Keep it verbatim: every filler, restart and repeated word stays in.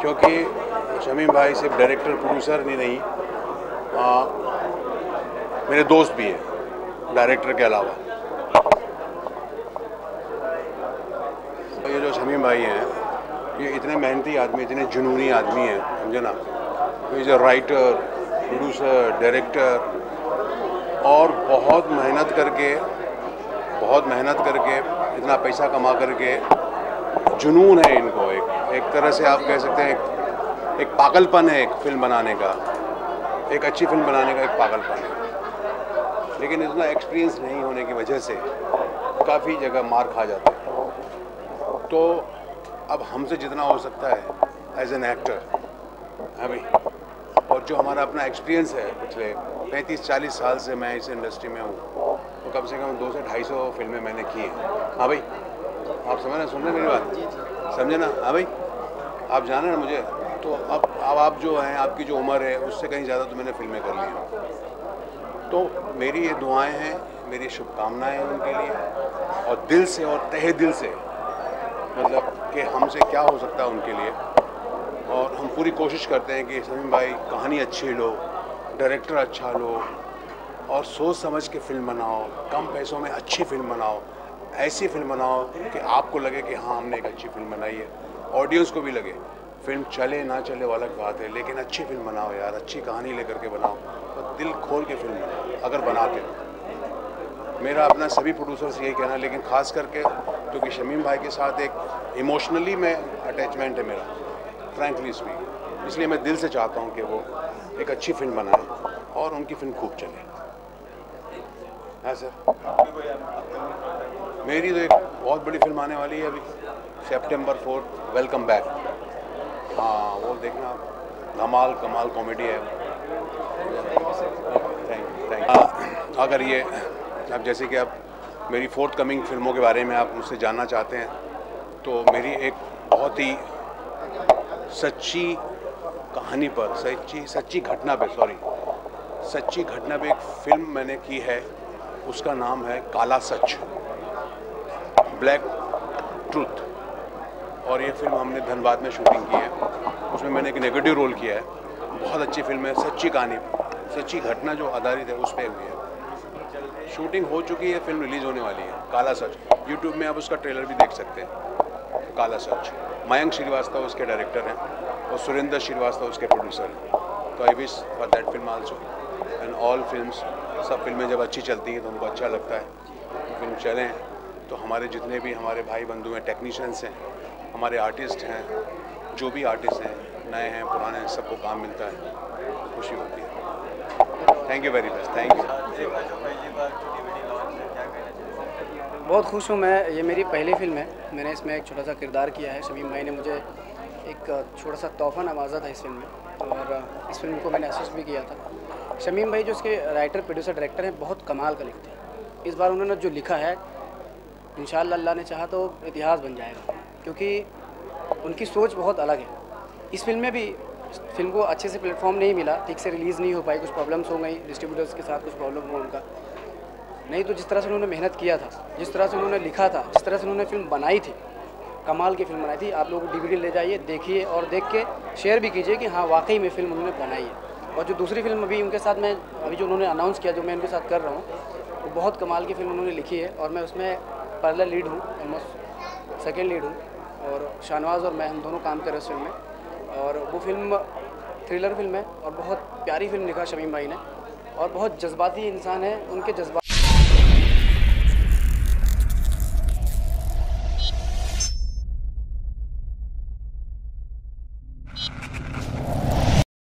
क्योंकि शमीम भाई सिर्फ डायरेक्टर प्रोड्यूसर नहीं नहीं आ, मेरे दोस्त भी हैं डायरेक्टर के अलावा। ये जो शमीम भाई हैं ये इतने मेहनती आदमी, इतने जुनूनी आदमी हैं, समझे ना। Is a writer, producer, director, और बहुत मेहनत करके बहुत मेहनत करके इतना पैसा कमा करके जुनून है इनको। एक एक तरह से आप कह सकते हैं एक, एक पागलपन है एक फिल्म बनाने का, एक अच्छी फिल्म बनाने का एक पागलपन है। लेकिन इतना एक्सपीरियंस नहीं होने की वजह से काफ़ी जगह मार खा जाते हैं। तो अब हमसे जितना हो सकता है एज एन एक्टर, हाँ भाई, और जो हमारा अपना एक्सपीरियंस है पिछले पैंतीस चालीस साल से मैं इस इंडस्ट्री में हूँ, तो कम से कम दो से ढाई सौ फिल्में मैंने की हैं। हाँ भाई, आप समझ रहे सुन रहे मेरी बात, समझे ना। हाँ भाई, आप जाने ना मुझे। तो अब अब आप जो हैं, आपकी जो उम्र है उससे कहीं ज़्यादा तो मैंने फिल्में कर ली हैं। तो मेरी ये दुआएं हैं, मेरी शुभकामनाएं हैं उनके लिए, और दिल से और तहे दिल से, मतलब कि हमसे क्या हो सकता है उनके लिए। और हम पूरी कोशिश करते हैं कि शमीम भाई कहानी अच्छी लो, डायरेक्टर अच्छा लो, और सोच समझ के फिल्म बनाओ, कम पैसों में अच्छी फिल्म बनाओ, ऐसी फिल्म बनाओ कि आपको लगे कि हाँ हमने एक अच्छी फिल्म बनाई है, ऑडियंस को भी लगे। फिल्म चले ना चले वो अलग बात है, लेकिन अच्छी फिल्म बनाओ यार, अच्छी कहानी लेकर के बनाओ, और दिल खोल के फिल्म बनाओ अगर बनाते हो। मेरा अपना सभी प्रोड्यूसर से यही कहना है, लेकिन ख़ास करके क्योंकि शमीम भाई के साथ एक इमोशनली में अटैचमेंट है मेरा, फ्रैंकली स्पीकिंग, इसलिए मैं दिल से चाहता हूँ कि वो एक अच्छी फिल्म बनाए और उनकी फिल्म खूब चले। हाँ सर, मेरी तो एक बहुत बड़ी फिल्म आने वाली है अभी सितंबर फोर्थ, वेलकम बैक। हाँ वो देखना, धमाल कमाल कॉमेडी है। थैंक थैंक अगर ये अब जैसे कि आप मेरी फोर्थ कमिंग फिल्मों के बारे में आप मुझसे जानना चाहते हैं, तो मेरी एक बहुत ही सच्ची कहानी पर, सच्ची सच्ची घटना पे सॉरी सच्ची घटना पे एक फिल्म मैंने की है, उसका नाम है काला सच, ब्लैक ट्रूथ। और ये फिल्म हमने धनबाद में शूटिंग की है, उसमें मैंने एक नेगेटिव रोल किया है। बहुत अच्छी फिल्म है, सच्ची कहानी, सच्ची घटना जो आधारित है उस पर हुई है। शूटिंग हो चुकी है, फिल्म रिलीज़ होने वाली है काला सच। यूट्यूब में आप उसका ट्रेलर भी देख सकते हैं। काला सच, मयंक श्रीवास्तव उसके डायरेक्टर हैं और सुरेंद्र श्रीवास्तव उसके प्रोड्यूसर हैं। तो I wish for that film also and all films. सब फिल्में जब अच्छी चलती हैं तो उनको अच्छा लगता है, फिल्म चलें तो हमारे जितने भी हमारे भाई बंधु हैं, टेक्नीशियंस हैं, हमारे आर्टिस्ट हैं, जो भी आर्टिस्ट हैं, नए हैं पुराने हैं, सबको काम मिलता है, खुशी होती है। Thank you very much, thank you. बहुत खुश हूँ मैं, ये मेरी पहली फिल्म है, मैंने इसमें एक छोटा सा किरदार किया है। शमीम भाई ने मुझे एक छोटा सा तोहफा नवाजा था इस फिल्म में, और इस फिल्म को मैंने असिस्ट भी किया था। शमीम भाई जो इसके राइटर प्रोड्यूसर डायरेक्टर हैं, बहुत कमाल का लिखते हैं। इस बार उन्होंने जो लिखा है, इंशाअल्लाह अल्लाह ने चाहा तो इतिहास बन जाएगा, क्योंकि उनकी सोच बहुत अलग है। इस फिल्म में भी फिल्म को अच्छे से प्लेटफॉर्म नहीं मिला, ठीक से रिलीज़ नहीं हो पाई, कुछ प्रॉब्लम्स हो गई, डिस्ट्रीब्यूटर्स के साथ कुछ प्रॉब्लम हुआ उनका। नहीं तो जिस तरह से उन्होंने मेहनत किया था, जिस तरह से उन्होंने लिखा था, जिस तरह से उन्होंने फिल्म बनाई थी, कमाल की फिल्म बनाई थी। आप लोग डीवीडी ले जाइए, देखिए, और देख के शेयर भी कीजिए कि हाँ वाकई में फिल्म उन्होंने बनाई है। और जो दूसरी फिल्म अभी उनके साथ मैं अभी जो उन्होंने अनाउंस किया, जो मैं उनके साथ कर रहा हूँ, वो बहुत कमाल की फिल्म उन्होंने लिखी है, और मैं उसमें पहला लीड हूँ, ऑलमोस्ट सेकेंड लीड हूँ, और शाहनवाज और मैं हम दोनों काम कर रहे हैं उस फिल्म में। और वो फिल्म थ्रिलर फिल्म है, और बहुत प्यारी फिल्म लिखा शमीम भाई ने, और बहुत जज्बाती इंसान है, उनके जज्बा